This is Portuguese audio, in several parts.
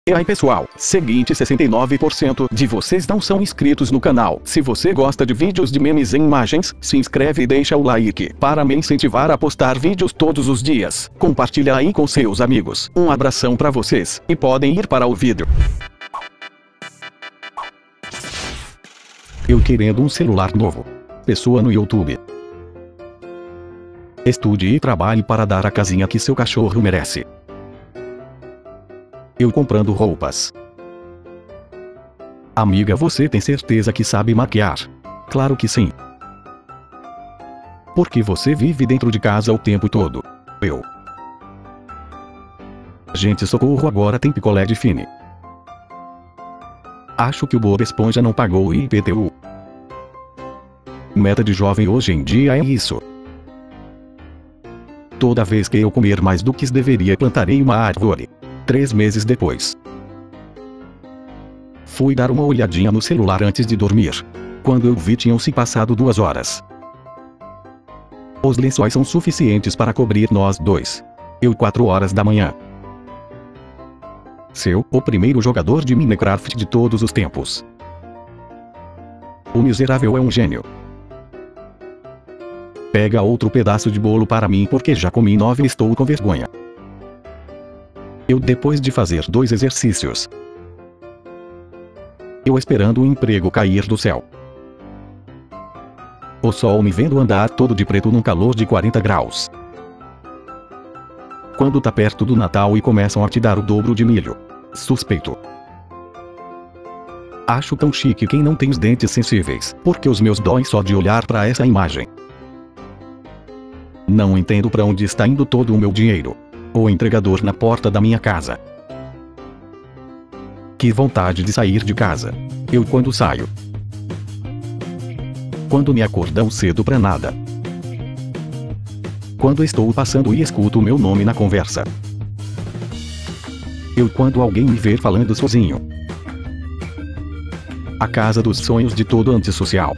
E aí pessoal, seguinte, 69% de vocês não são inscritos no canal. Se você gosta de vídeos de memes em imagens, se inscreve e deixa o like, para me incentivar a postar vídeos todos os dias. Compartilha aí com seus amigos. Um abração pra vocês, e podem ir para o vídeo. Eu querendo um celular novo. Pessoa no YouTube. Estude e trabalhe para dar a casinha que seu cachorro merece. Eu comprando roupas. Amiga, você tem certeza que sabe maquiar? Claro que sim. Porque você vive dentro de casa o tempo todo. Eu. Gente, socorro, agora tem picolé de Fini. Acho que o Bob Esponja não pagou o IPTU. Meta de jovem hoje em dia é isso. Toda vez que eu comer mais do que deveria, plantarei uma árvore. 3 meses depois. Fui dar uma olhadinha no celular antes de dormir. Quando eu vi, tinham se passado 2 horas. Os lençóis são suficientes para cobrir nós dois. Eu 4 horas da manhã. O primeiro jogador de Minecraft de todos os tempos. O miserável é um gênio. Pega outro pedaço de bolo para mim porque já comi 9 e estou com vergonha. Eu depois de fazer 2 exercícios. Eu esperando o emprego cair do céu. O sol me vendo andar todo de preto num calor de 40 graus. Quando tá perto do Natal e começam a te dar o dobro de milho. Suspeito. Acho tão chique quem não tem os dentes sensíveis, porque os meus doem só de olhar para essa imagem. Não entendo para onde está indo todo o meu dinheiro. O entregador na porta da minha casa. Que vontade de sair de casa. Eu quando saio. Quando me acordam cedo pra nada. Quando estou passando e escuto o meu nome na conversa. Eu quando alguém me ver falando sozinho. A casa dos sonhos de todo antissocial.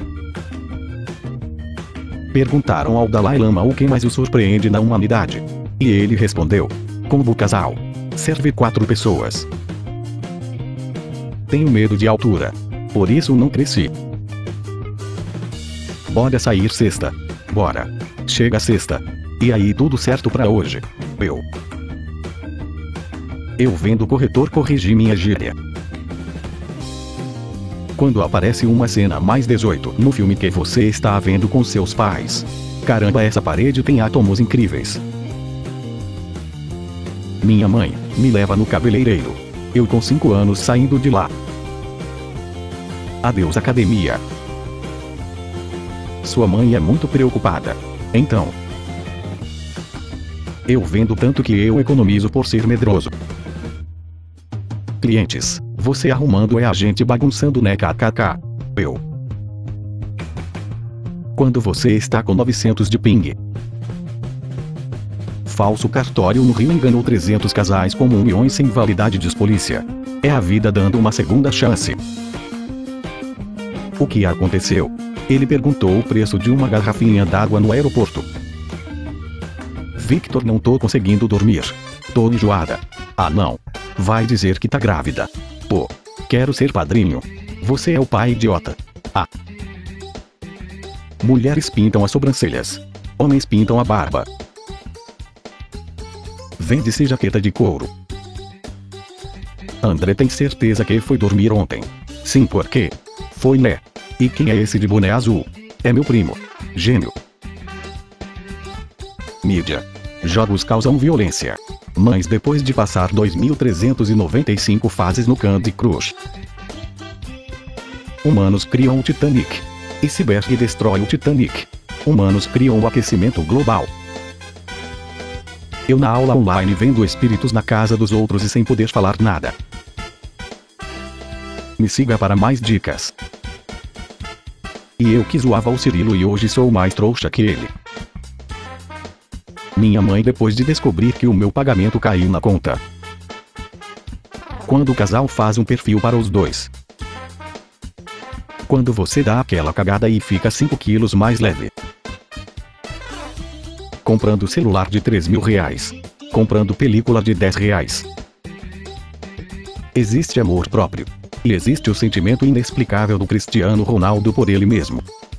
Perguntaram ao Dalai Lama o que mais o surpreende na humanidade. E ele respondeu: combo casal. Serve 4 pessoas. Tenho medo de altura. Por isso não cresci. Bora sair sexta. Bora. Chega sexta. E aí, tudo certo pra hoje? Eu vendo o corretor corrigir minha gíria. Quando aparece uma cena mais 18 no filme que você está vendo com seus pais. Caramba, essa parede tem átomos incríveis. Minha mãe me leva no cabeleireiro. Eu com 5 anos saindo de lá. Adeus academia. Sua mãe é muito preocupada. Então. Eu vendo tanto que eu economizo por ser medroso. Clientes, você arrumando é a gente bagunçando, né, kkk. Quando você está com 900 de ping. Falso cartório no Rio enganou 300 casais com 1 milhão sem validade, diz polícia. É a vida dando uma segunda chance. O que aconteceu? Ele perguntou o preço de uma garrafinha d'água no aeroporto. Victor, não tô conseguindo dormir. Tô enjoada. Ah não. Vai dizer que tá grávida. Pô. Quero ser padrinho. Você é o pai idiota. Ah. Mulheres pintam as sobrancelhas. Homens pintam a barba. Vende-se jaqueta de couro. André tem certeza que foi dormir ontem. Sim, porque foi, né? E quem é esse de boné azul? É meu primo. Gêmeo. Mídia. Jogos causam violência. Mas depois de passar 2.395 fases no Candy Crush. Humanos criam o Titanic. Iceberg destrói o Titanic. Humanos criam o aquecimento global. Eu na aula online vendo espíritos na casa dos outros e sem poder falar nada. Me siga para mais dicas. E eu que zoava o Cirilo e hoje sou mais trouxa que ele. Minha mãe depois de descobrir que o meu pagamento caiu na conta. Quando o casal faz um perfil para os dois. Quando você dá aquela cagada e fica 5 quilos mais leve. Comprando celular de R$3.000. Comprando película de R$10. Existe amor próprio. E existe o sentimento inexplicável do Cristiano Ronaldo por ele mesmo.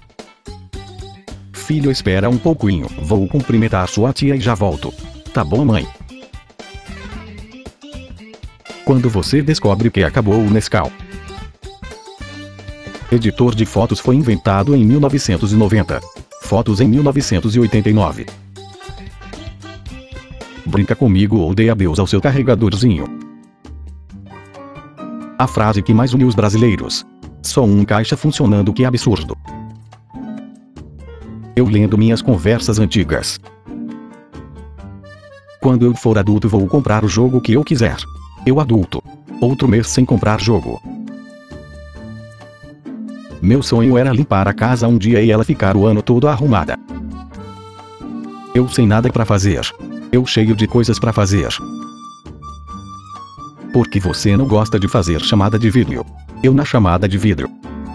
Filho, espera um pouquinho, vou cumprimentar sua tia e já volto. Tá bom, mãe? Quando você descobre que acabou o Nescau. Editor de fotos foi inventado em 1990. Fotos em 1989. Brinca comigo ou dê adeus ao seu carregadorzinho. A frase que mais uniu os brasileiros. Só um caixa funcionando, que absurdo. Eu lendo minhas conversas antigas. Quando eu for adulto vou comprar o jogo que eu quiser. Eu adulto. Outro mês sem comprar jogo. Meu sonho era limpar a casa um dia e ela ficar o ano todo arrumada. Eu sem nada pra fazer. Eu cheio de coisas pra fazer. Por que você não gosta de fazer chamada de vídeo? Eu na chamada de vídeo.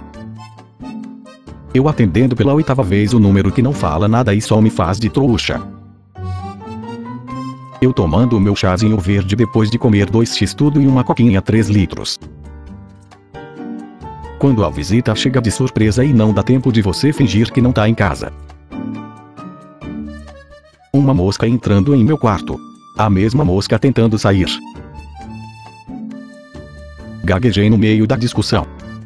Eu atendendo pela 8ª vez o número que não fala nada e só me faz de trouxa. Eu tomando o meu chazinho verde depois de comer 2x tudo e uma coquinha 3 litros. Quando a visita chega de surpresa e não dá tempo de você fingir que não tá em casa. Uma mosca entrando em meu quarto. A mesma mosca tentando sair. Gaguejei no meio da discussão.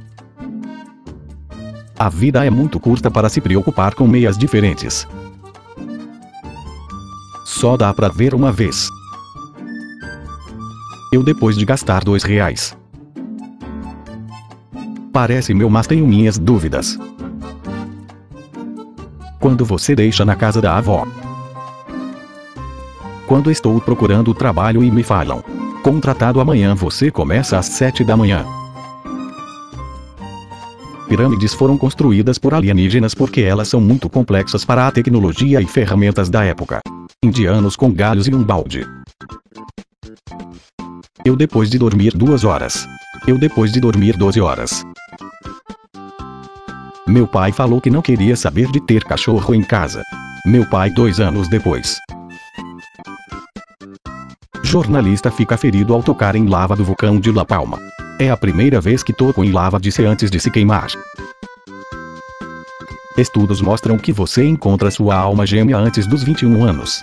A vida é muito curta para se preocupar com meias diferentes. Só dá pra ver uma vez. Eu depois de gastar R$2. Parece meu, mas tenho minhas dúvidas. Quando você deixa na casa da avó. Quando estou procurando trabalho e me falam: contratado amanhã, você começa às 7 da manhã. Pirâmides foram construídas por alienígenas porque elas são muito complexas para a tecnologia e ferramentas da época. Indianos com galhos e um balde. Eu depois de dormir 2 horas. Eu depois de dormir 12 horas. Meu pai falou que não queria saber de ter cachorro em casa. Meu pai 2 anos depois. Jornalista fica ferido ao tocar em lava do vulcão de La Palma. É a primeira vez que toco em lava, disse antes de se queimar. Estudos mostram que você encontra sua alma gêmea antes dos 21 anos.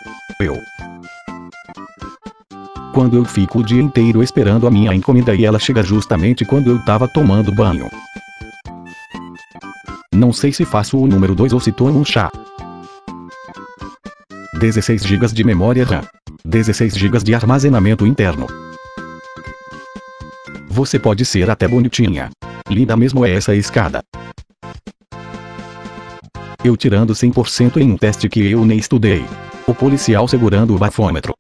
Quando eu fico o dia inteiro esperando a minha encomenda e ela chega justamente quando eu tava tomando banho. Não sei se faço o número 2 ou se tomo um chá. 16 GB de memória RAM. 16 GB de armazenamento interno. Você pode ser até bonitinha. Linda mesmo é essa escada. Eu tirando 100% em um teste que eu nem estudei. O policial segurando o bafômetro.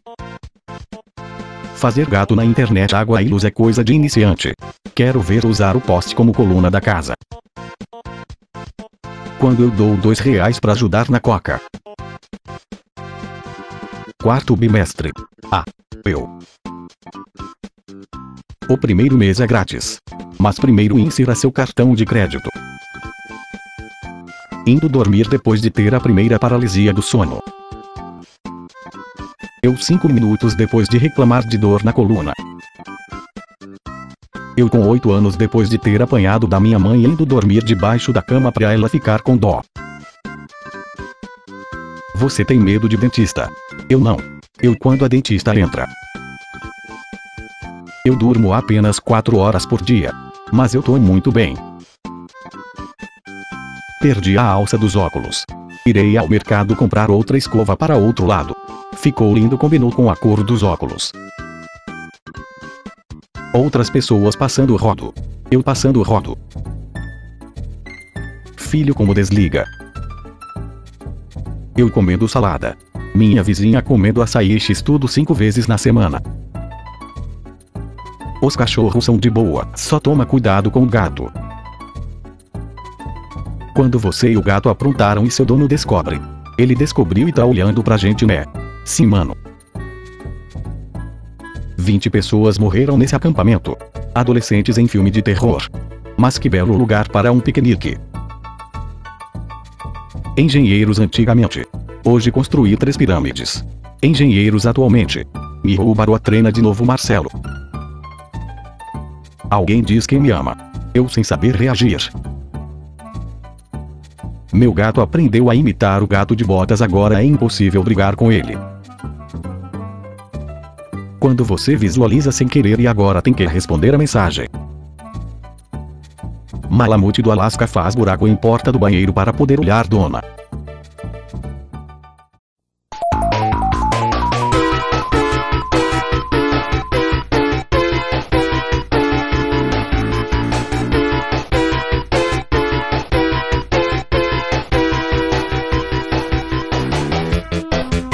Fazer gato na internet, água e luz é coisa de iniciante. Quero ver usar o poste como coluna da casa. Quando eu dou R$2 pra ajudar na coca. 4º bimestre. O primeiro mês é grátis. Mas primeiro insira seu cartão de crédito. Indo dormir depois de ter a primeira paralisia do sono. Eu 5 minutos depois de reclamar de dor na coluna. Eu com 8 anos depois de ter apanhado da minha mãe indo dormir debaixo da cama pra ela ficar com dó. Você tem medo de dentista? Eu não. Eu quando a dentista entra. Eu durmo apenas 4 horas por dia. Mas eu tô muito bem. Perdi a alça dos óculos. Irei ao mercado comprar outra escova para outro lado. Ficou lindo, combinou com a cor dos óculos. Outras pessoas passando o rodo. Eu passando o rodo. Filho, como desliga. Eu comendo salada. Minha vizinha comendo açaí e x-tudo 5 vezes na semana. Os cachorros são de boa, só toma cuidado com o gato. Quando você e o gato aprontaram e seu dono descobre. Ele descobriu e tá olhando pra gente, né? Sim, mano. 20 pessoas morreram nesse acampamento. Adolescentes em filme de terror. Mas que belo lugar para um piquenique. Engenheiros antigamente. Hoje construí 3 pirâmides. Engenheiros atualmente. Me roubaram a trena de novo, Marcelo. Alguém diz que me ama. Eu sem saber reagir. Meu gato aprendeu a imitar o gato de botas, agora é impossível brigar com ele. Quando você visualiza sem querer e agora tem que responder a mensagem. Malamute do Alasca faz buraco em porta do banheiro para poder olhar dona.